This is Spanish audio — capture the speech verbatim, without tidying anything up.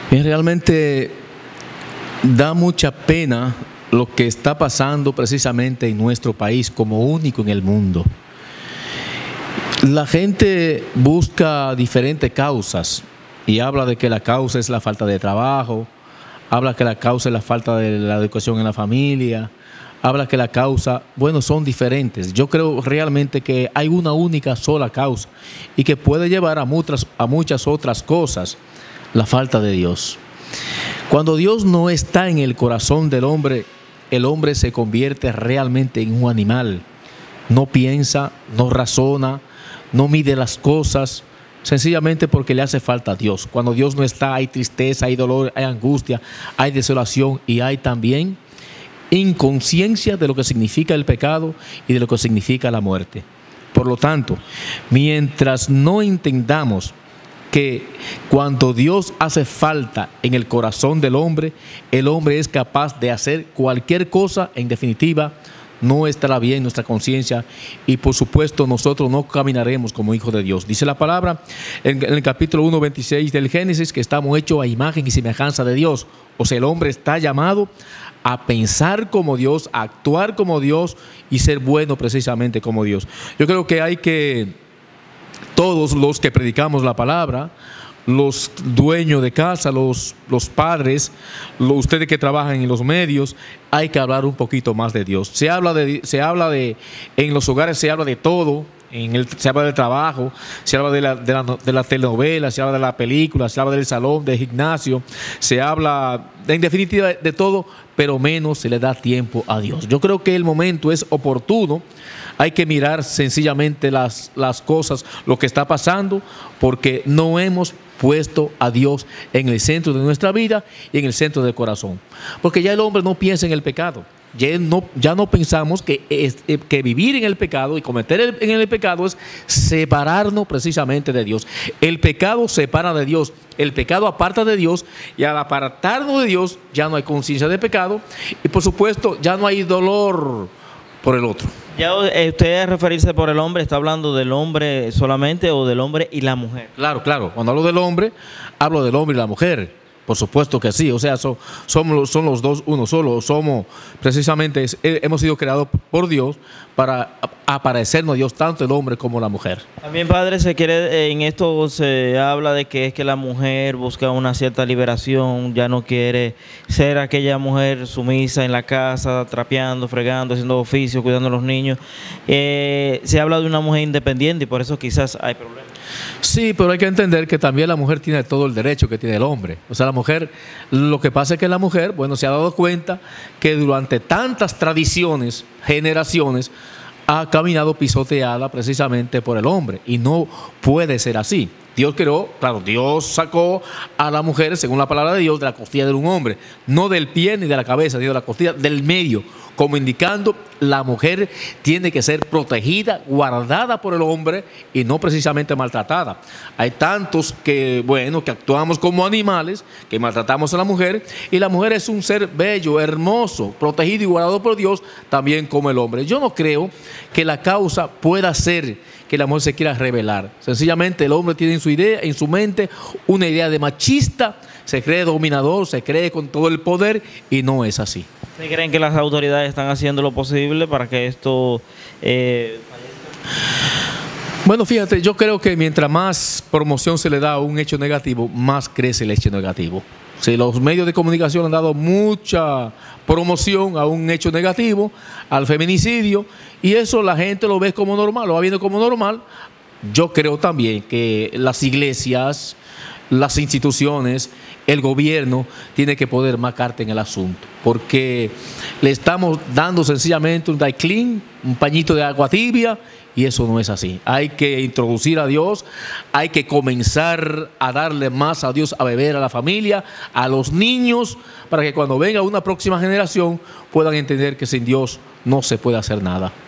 Bien, realmente da mucha pena lo que está pasando precisamente en nuestro país como único en el mundo. La gente busca diferentes causas y habla de que la causa es la falta de trabajo, habla que la causa es la falta de la educación en la familia, habla que la causa, bueno, son diferentes. Yo creo realmente que hay una única sola causa y que puede llevar a muchas, a muchas otras cosas, la falta de Dios. Cuando Dios no está en el corazón del hombre, el hombre se convierte realmente en un animal. No piensa, no razona, no mide las cosas, sencillamente porque le hace falta a Dios. Cuando Dios no está, hay tristeza, hay dolor, hay angustia, hay desolación y hay también inconsciencia de lo que significa el pecado y de lo que significa la muerte. Por lo tanto, mientras no entendamos que cuando Dios hace falta en el corazón del hombre, el hombre es capaz de hacer cualquier cosa, en definitiva, no estará bien nuestra conciencia y por supuesto nosotros no caminaremos como hijos de Dios. Dice la palabra en el capítulo uno, veintiséis del Génesis que estamos hechos a imagen y semejanza de Dios. O sea, el hombre está llamado a pensar como Dios, a actuar como Dios y ser bueno precisamente como Dios. Yo creo que hay que, todos los que predicamos la palabra, los dueños de casa, los, los padres, los, ustedes que trabajan en los medios, hay que hablar un poquito más de Dios. Se habla de, se habla de, en los hogares se habla de todo, en el, se habla del trabajo, se habla de la, de, la, de la telenovela, se habla de la película, se habla del salón, del gimnasio, se habla en definitiva de, de todo, pero menos se le da tiempo a Dios. Yo creo que el momento es oportuno. Hay que mirar sencillamente las, las cosas, lo que está pasando, porque no hemos puesto a Dios en el centro de nuestra vida y en el centro del corazón. Porque ya el hombre no piensa en el pecado. Ya no, ya no pensamos que, es, que vivir en el pecado y cometer el, en el pecado es separarnos precisamente de Dios. El pecado separa de Dios, el pecado aparta de Dios y al apartarnos de Dios ya no hay conciencia de pecado y por supuesto ya no hay dolor por el otro. Ya usted al referirse por el hombre, ¿está hablando del hombre solamente o del hombre y la mujer? Claro, claro. Cuando hablo del hombre, hablo del hombre y la mujer. Por supuesto que sí. O sea, so, somos, son los dos uno solo. Somos, precisamente, hemos sido creados por Dios para aparecernos a Dios, tanto el hombre como la mujer. También, padre, se quiere, en esto se habla de que es que la mujer busca una cierta liberación, ya no quiere ser aquella mujer sumisa en la casa, trapeando, fregando, haciendo oficios, cuidando a los niños. Eh, se habla de una mujer independiente y por eso quizás hay problemas. Sí, pero hay que entender que también la mujer tiene todo el derecho que tiene el hombre. O sea, la mujer, lo que pasa es que la mujer, bueno, se ha dado cuenta que durante tantas tradiciones, generaciones, ha caminado pisoteada precisamente por el hombre y no puede ser así. Dios creó, claro, Dios sacó a la mujer, según la palabra de Dios, de la costilla de un hombre, no del pie ni de la cabeza, sino de la costilla del medio, como indicando la mujer tiene que ser protegida, guardada por el hombre y no precisamente maltratada. Hay tantos que, bueno, que actuamos como animales, que maltratamos a la mujer y la mujer es un ser bello, hermoso, protegido y guardado por Dios, también como el hombre. Yo no creo que la causa pueda ser que la mujer se quiera rebelar. Sencillamente el hombre tiene en su idea, en su mente, una idea de machista, se cree dominador, se cree con todo el poder y no es así. ¿Ustedes creen que las autoridades están haciendo lo posible para que esto eh, Bueno, fíjate, yo creo que mientras más promoción se le da a un hecho negativo, más crece el hecho negativo. Si los medios de comunicación han dado mucha promoción a un hecho negativo, al feminicidio, y eso la gente lo ve como normal, lo va viendo como normal, yo creo también que las iglesias, las instituciones, el gobierno tiene que poner más carta en el asunto, porque le estamos dando sencillamente un dry clean, un pañito de agua tibia, y eso no es así. Hay que introducir a Dios, hay que comenzar a darle más a Dios a beber a la familia, a los niños, para que cuando venga una próxima generación puedan entender que sin Dios no se puede hacer nada.